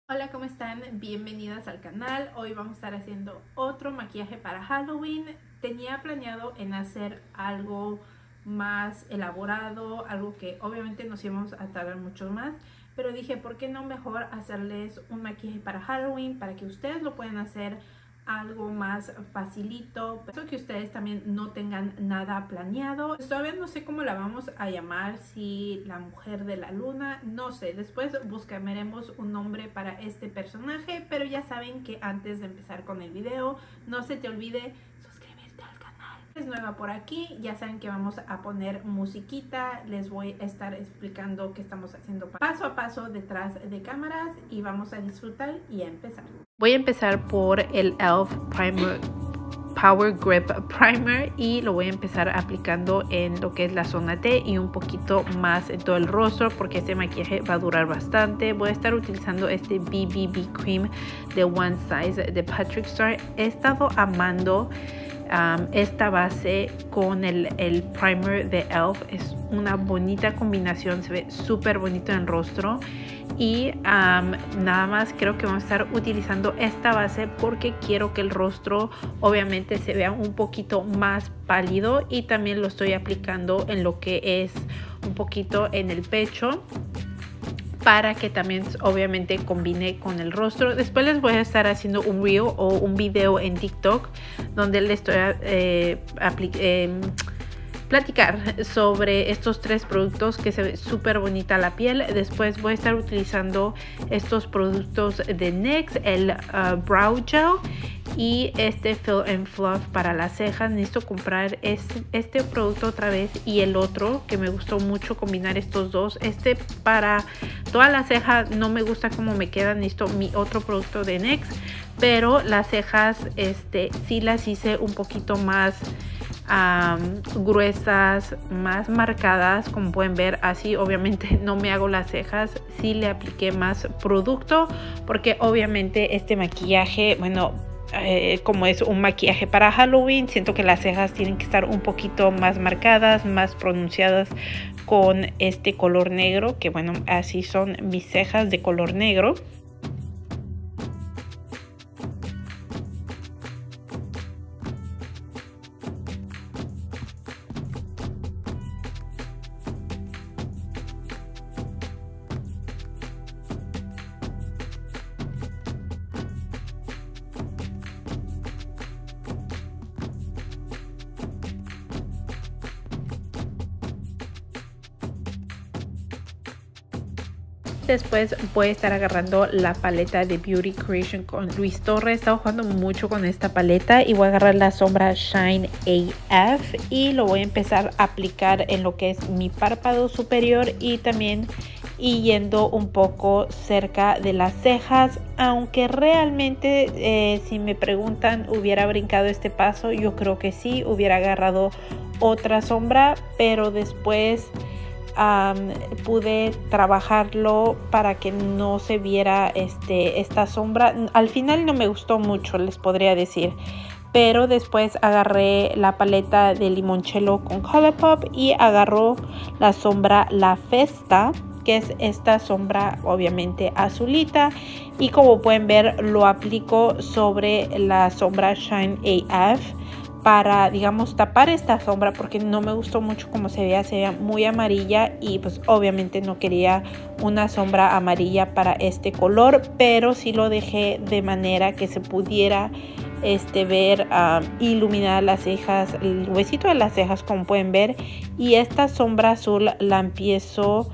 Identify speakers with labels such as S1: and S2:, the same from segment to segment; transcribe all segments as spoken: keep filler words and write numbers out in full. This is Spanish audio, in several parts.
S1: Hola, ¿cómo están? Bienvenidas al canal. Hoy vamos a estar haciendo otro maquillaje para Halloween. Tenía planeado en hacer algo más elaborado, algo que obviamente nos íbamos a tardar mucho más, pero dije, ¿por qué no mejor hacerles un maquillaje para Halloween para que ustedes lo puedan hacer algo más facilito, pero que ustedes también no tengan nada planeado? Pues todavía no sé cómo la vamos a llamar, si la mujer de la luna, no sé, después buscaremos un nombre para este personaje, pero ya saben que antes de empezar con el video, no se te olvide suscribirte al canal. Si es nueva por aquí, ya saben que vamos a poner musiquita, les voy a estar explicando qué estamos haciendo paso a paso detrás de cámaras y vamos a disfrutar y a empezar. Voy a empezar por el e l f Primer Power Grip Primer y lo voy a empezar aplicando en lo que es la zona T y un poquito más en todo el rostro porque este maquillaje va a durar bastante. Voy a estar utilizando este B B B Cream de One Size de Patrick Star. He estado amando Um, esta base con el, el primer de e l f. Es una bonita combinación, se ve súper bonito en el rostro y um, nada más creo que vamos a estar utilizando esta base porque quiero que el rostro obviamente se vea un poquito más pálido y también lo estoy aplicando en lo que es un poquito en el pecho para que también obviamente combine con el rostro. Después les voy a estar haciendo un reel o un video en TikTok donde les estoy eh, eh, platicar sobre estos tres productos que se ve súper bonita la piel. Después voy a estar utilizando estos productos de N Y X, el uh, Brow Gel y este Fill and Fluff para las cejas. Necesito comprar este, este producto otra vez y el otro que me gustó mucho combinar estos dos. Este para toda la ceja no me gusta cómo me quedan, necesito mi otro producto de N Y X, pero las cejas este sí las hice un poquito más Um, gruesas, más marcadas, como pueden ver. Así obviamente no me hago las cejas, sí le apliqué más producto porque obviamente este maquillaje, bueno, eh, como es un maquillaje para Halloween, siento que las cejas tienen que estar un poquito más marcadas, más pronunciadas con este color negro, que bueno, así son mis cejas de color negro. Después voy a estar agarrando la paleta de Beauty Creation con Luis Torres. He estado jugando mucho con esta paleta y voy a agarrar la sombra Shine A F y lo voy a empezar a aplicar en lo que es mi párpado superior y también y yendo un poco cerca de las cejas, aunque realmente eh, si me preguntan hubiera brincado este paso, yo creo que sí, hubiera agarrado otra sombra, pero después Um, pude trabajarlo para que no se viera este, esta sombra. Al final no me gustó mucho, les podría decir, pero después agarré la paleta de limoncello con Colourpop y agarró la sombra La Festa, que es esta sombra obviamente azulita, y como pueden ver lo aplico sobre la sombra Shine A F para, digamos, tapar esta sombra porque no me gustó mucho cómo se veía, se veía muy amarilla y pues obviamente no quería una sombra amarilla para este color, pero sí lo dejé de manera que se pudiera este, ver um, iluminar las cejas, el huesito de las cejas, como pueden ver, y esta sombra azul la empiezo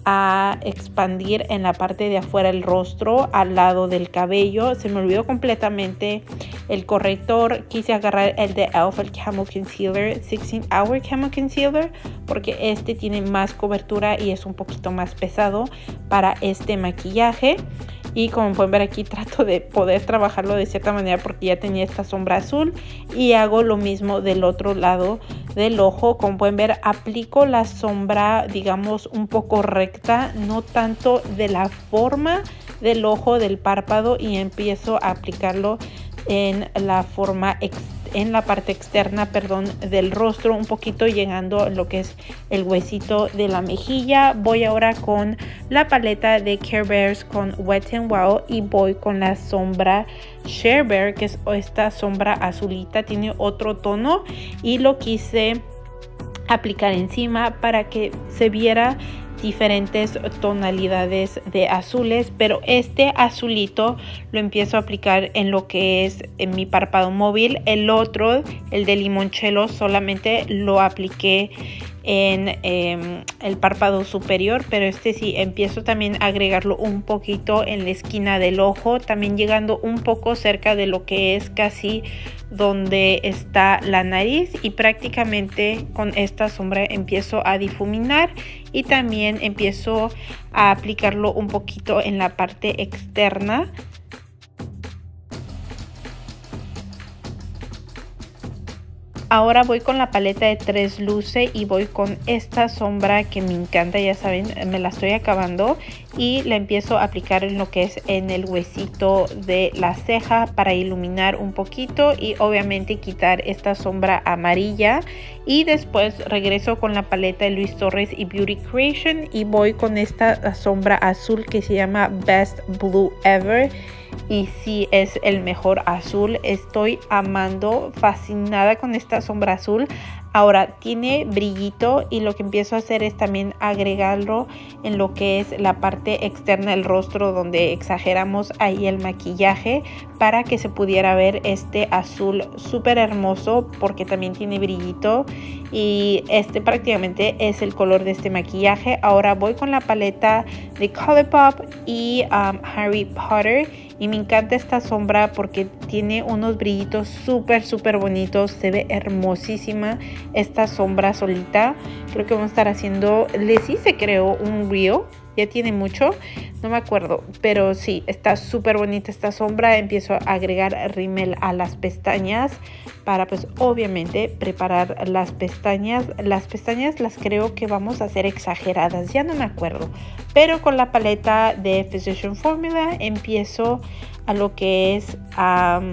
S1: a expandir en la parte de afuera del rostro, al lado del cabello. Se me olvidó completamente el corrector. Quise agarrar el de e l f, el Camo Concealer, sixteen hour Camo Concealer, porque este tiene más cobertura y es un poquito más pesado para este maquillaje. Y como pueden ver aquí trato de poder trabajarlo de cierta manera porque ya tenía esta sombra azul y hago lo mismo del otro lado del ojo. Como pueden ver, aplico la sombra, digamos, un poco recta, no tanto de la forma del ojo, del párpado, y empiezo a aplicarlo en la forma externa en la parte externa, perdón, del rostro, un poquito llegando a lo que es el huesito de la mejilla. Voy ahora con la paleta de Care Bears con Wet n Wild y voy con la sombra Share Bear, que es esta sombra azulita, tiene otro tono y lo quise aplicar encima para que se viera diferentes tonalidades de azules, pero este azulito lo empiezo a aplicar en lo que es en mi párpado móvil. El otro, el de limoncello, solamente lo apliqué en eh, el párpado superior, pero este sí empiezo también a agregarlo un poquito en la esquina del ojo, también llegando un poco cerca de lo que es casi donde está la nariz, y prácticamente con esta sombra empiezo a difuminar y también empiezo a aplicarlo un poquito en la parte externa. Ahora voy con la paleta de Tres Luce y voy con esta sombra que me encanta, ya saben, me la estoy acabando, y la empiezo a aplicar en lo que es en el huesito de la ceja para iluminar un poquito y obviamente quitar esta sombra amarilla. Y después regreso con la paleta de Luis Torres y Beauty Creation y voy con esta sombra azul que se llama Best Blue Ever. Y sí, es el mejor azul. Estoy amando, fascinada con esta sombra azul. Ahora tiene brillito y lo que empiezo a hacer es también agregarlo en lo que es la parte externa del rostro, donde exageramos ahí el maquillaje para que se pudiera ver este azul súper hermoso, porque también tiene brillito y este prácticamente es el color de este maquillaje. Ahora voy con la paleta de Colourpop y um, Harry Potter. Y me encanta esta sombra porque tiene unos brillitos súper súper bonitos. Se ve hermosísima esta sombra solita. Creo que vamos a estar haciendo, les hice creo un reel, ya tiene mucho, no me acuerdo, pero sí, está súper bonita esta sombra. Empiezo a agregar rímel a las pestañas para pues obviamente preparar las pestañas. Las pestañas las creo que vamos a hacer exageradas, ya no me acuerdo, pero con la paleta de Physician Formula empiezo a lo que es um,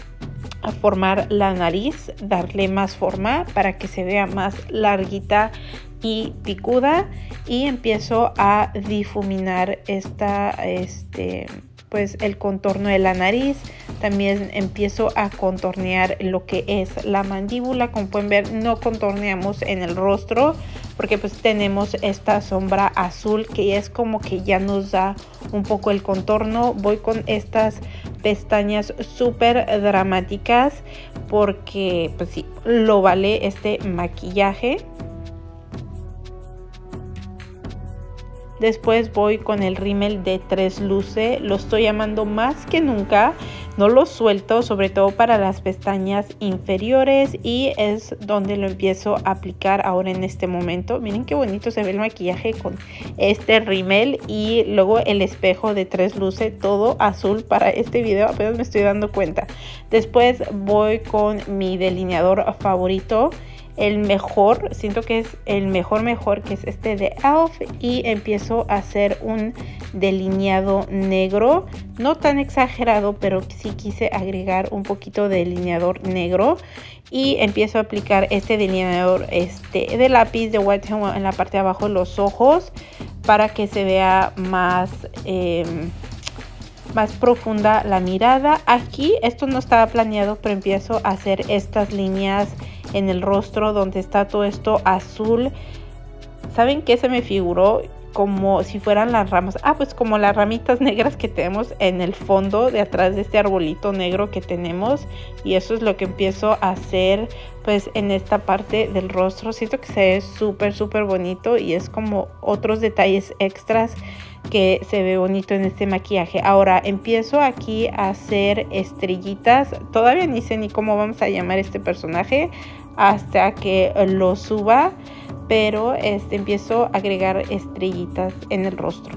S1: a formar la nariz, darle más forma para que se vea más larguita y picuda, y empiezo a difuminar esta este pues el contorno de la nariz. También empiezo a contornear lo que es la mandíbula. Como pueden ver, no contorneamos en el rostro porque pues tenemos esta sombra azul que es como que ya nos da un poco el contorno. Voy con estas pestañas súper dramáticas porque pues sí, lo vale este maquillaje. Después voy con el rímel de Tres Luce, lo estoy amando más que nunca, no lo suelto, sobre todo para las pestañas inferiores, y es donde lo empiezo a aplicar ahora en este momento. Miren qué bonito se ve el maquillaje con este rímel y luego el espejo de Tres Luce, todo azul para este video, apenas me estoy dando cuenta. Después voy con mi delineador favorito, el mejor, siento que es el mejor mejor, que es este de e l f, y empiezo a hacer un delineado negro, no tan exagerado, pero sí quise agregar un poquito de delineador negro, y empiezo a aplicar este delineador este de lápiz de Wet n Wild en la parte de abajo de los ojos para que se vea más eh, más profunda la mirada. Aquí esto no estaba planeado, pero empiezo a hacer estas líneas en el rostro donde está todo esto azul. ¿Saben qué se me figuró? Como si fueran las ramas, ah pues como las ramitas negras que tenemos en el fondo de atrás de este arbolito negro que tenemos, y eso es lo que empiezo a hacer pues en esta parte del rostro. Siento que se ve súper súper bonito y es como otros detalles extras que se ve bonito en este maquillaje. Ahora empiezo aquí a hacer estrellitas, todavía ni sé ni cómo vamos a llamar este personaje hasta que lo suba, pero este, empiezo a agregar estrellitas en el rostro.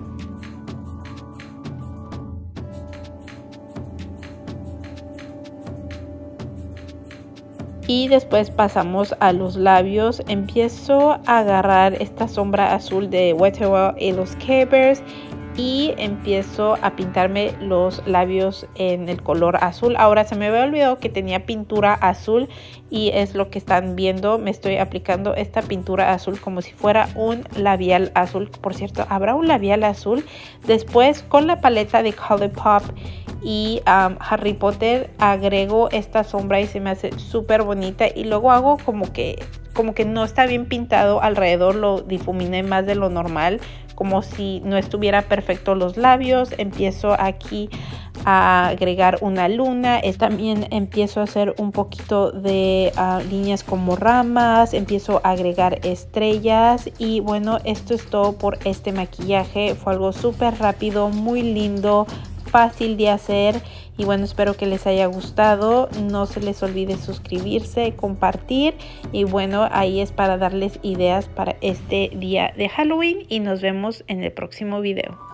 S1: Y después pasamos a los labios. Empiezo a agarrar esta sombra azul de Wet n Wild y los Care Bears
S2: y empiezo a pintarme los labios en el color azul. Ahora se me había olvidado que tenía pintura azul y es lo que están viendo. Me estoy aplicando esta pintura azul como si fuera un labial azul. Por cierto, habrá un labial azul. Después con la paleta de ColourPop y um, Harry Potter agrego esta sombra y se me hace súper bonita, y luego hago como que como que no está bien pintado alrededor, lo difuminé más de lo normal, como si no estuviera perfecto los labios. Empiezo aquí a agregar una luna, es, también empiezo a hacer un poquito de uh, líneas como ramas, empiezo a agregar estrellas, y bueno, esto es todo por este maquillaje. Fue algo súper rápido, muy lindo, fácil de hacer, y bueno, espero que les haya gustado. No se les olvide suscribirse, compartir, y bueno, ahí es para darles ideas para este día de Halloween, y nos vemos en el próximo video.